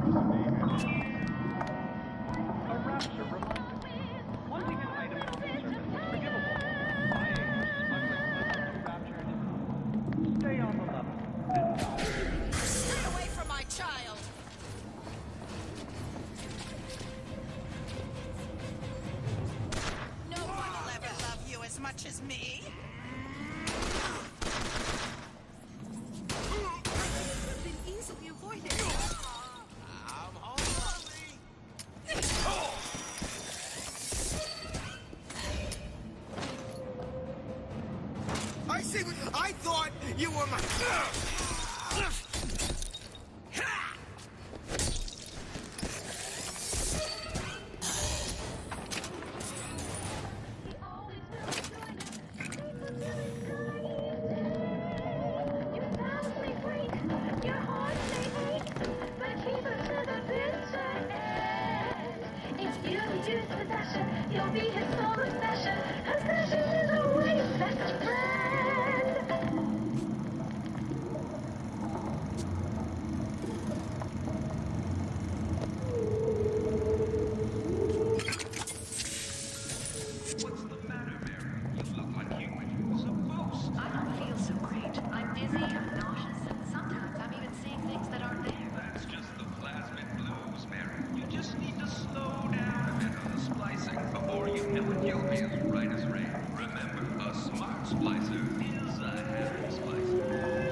I thought you were my... You'll be his sole possession. Possession is always best friend. What's the matter, Mary? You look like you went through some boost. I don't feel so great. I'm dizzy, I'm nauseous, and sometimes I'm even seeing things that aren't there. That's just the plasmid blues, Mary. You just need to slow down a bit on the splicing. Before you know it, you'll be as right as rain. Remember, a smart splicer is a happy splicer.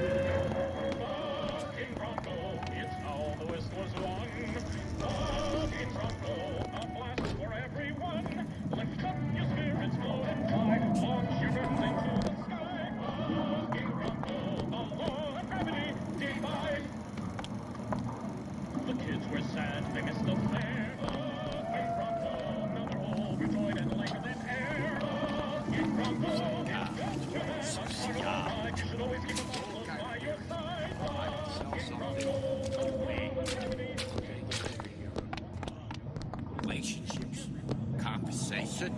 In Bronco, it's how the whistlers won. In Bronco, a blast for everyone. Lift up your spirits, flow and fly. Launch your guns into the sky. In Bronco, the law of gravity defied. The kids were sad, they missed the fair. In Bronco, now they're all overjoyed and lighter than air. In Bronco, it's just to have a carnival ride. You should always keep them all by your side. In Bronco, the law of gravity. Relationships. Compensation.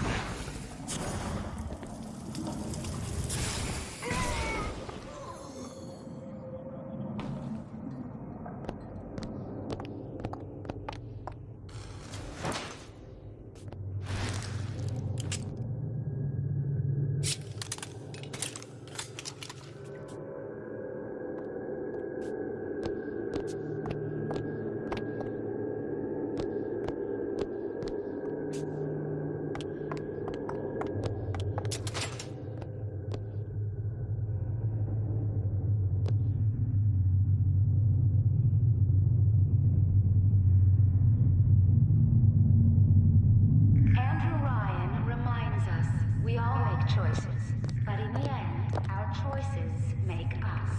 Andrew Ryan reminds us we all make choices, but in the end, our choices make us.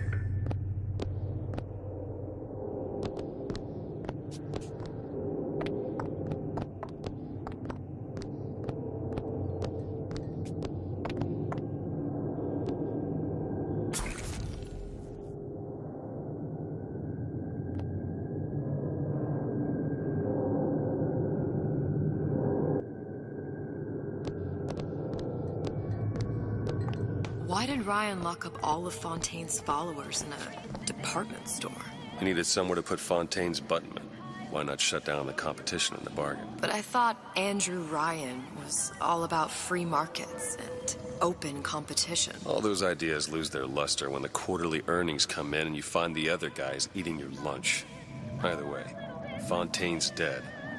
Why did Ryan lock up all of Fontaine's followers in a department store? He needed somewhere to put Fontaine's buttonman. Why not shut down the competition in the bargain? But I thought Andrew Ryan was all about free markets and open competition. All those ideas lose their luster when the quarterly earnings come in and you find the other guys eating your lunch. Either way, Fontaine's dead.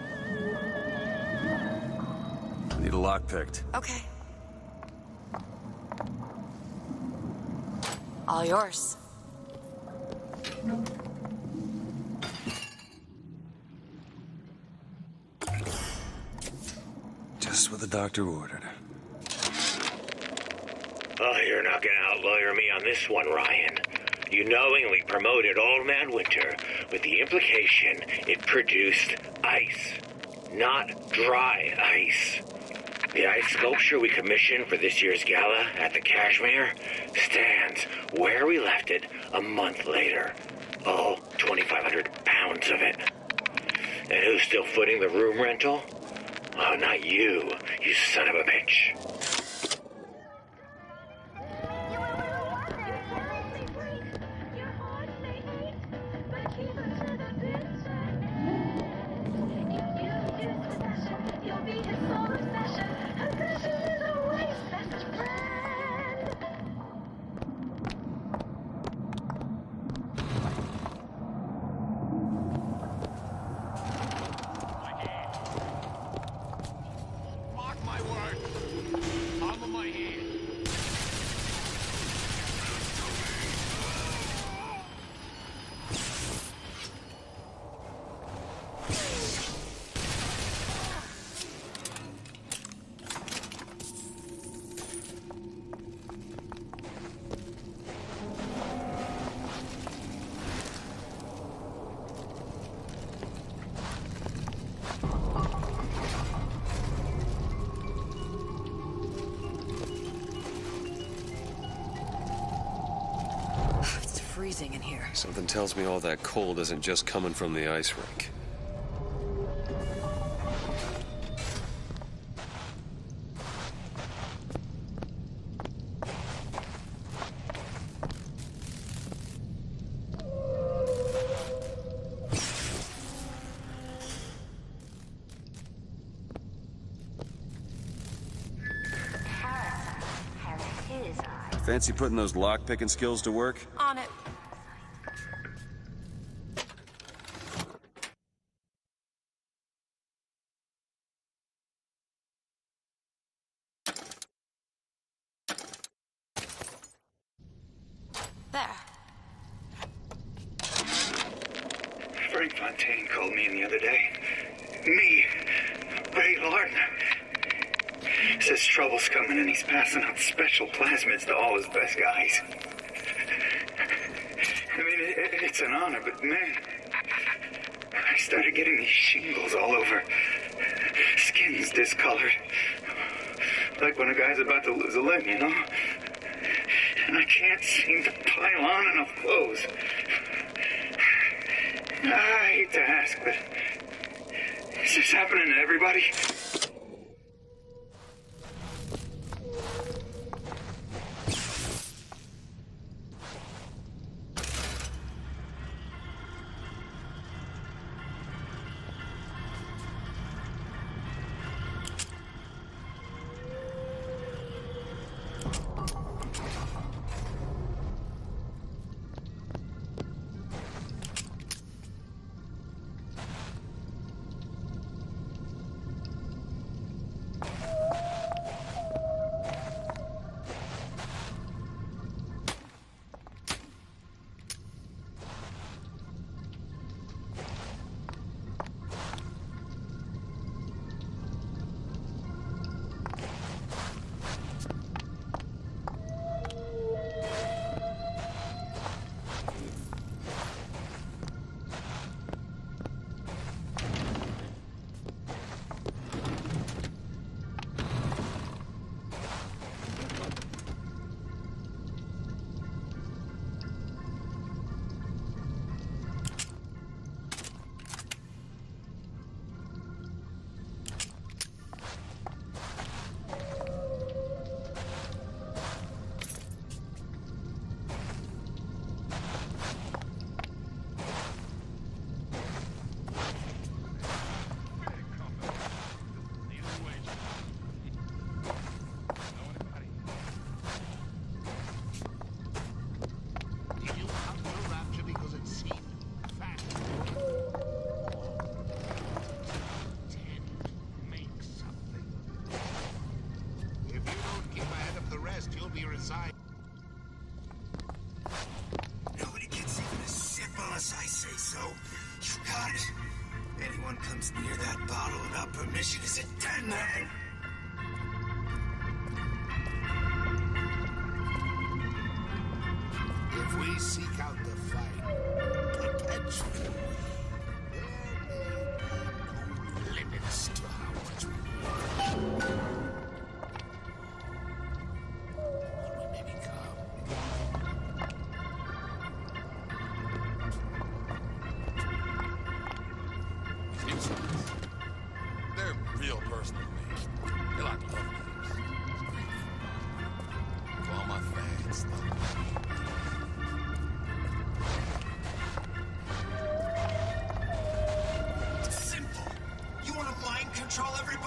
Need a lock picked. Okay. All yours. Just what the doctor ordered. Oh, you're not gonna outlawyer me on this one, Ryan. You knowingly promoted Old Man Winter with the implication it produced ice, not dry ice. The ice sculpture we commissioned for this year's gala at the Kashmir stands where we left it a month later. All 2,500 pounds of it. And who's still footing the room rental? Oh, not you, you son of a bitch. Your heart may hate, but keep it to the bitter freezing in here. Something tells me all that cold isn't just coming from the ice rink. Fancy putting those lock-picking skills to work? On it. There. Frank Fontaine called me in the other day. Me, Ray Lardner. Says trouble's coming and he's passing out special plasmids to all his best guys. I mean, it's an honor, but man, I started getting these shingles all over. Skin's discolored. Like when a guy's about to lose a limb, you know? And I can't seem to pile on enough clothes. I hate to ask, but is this happening to everybody? Nobody gets even a sip unless I say so. You got it. Anyone comes near that bottle without permission is a dead man. If we seek out the fight perpetually, there may be no limits to how much we need. What we may become. They're real personal to me. They're like love letters. To all my fans. Simple. You want to mind control everybody?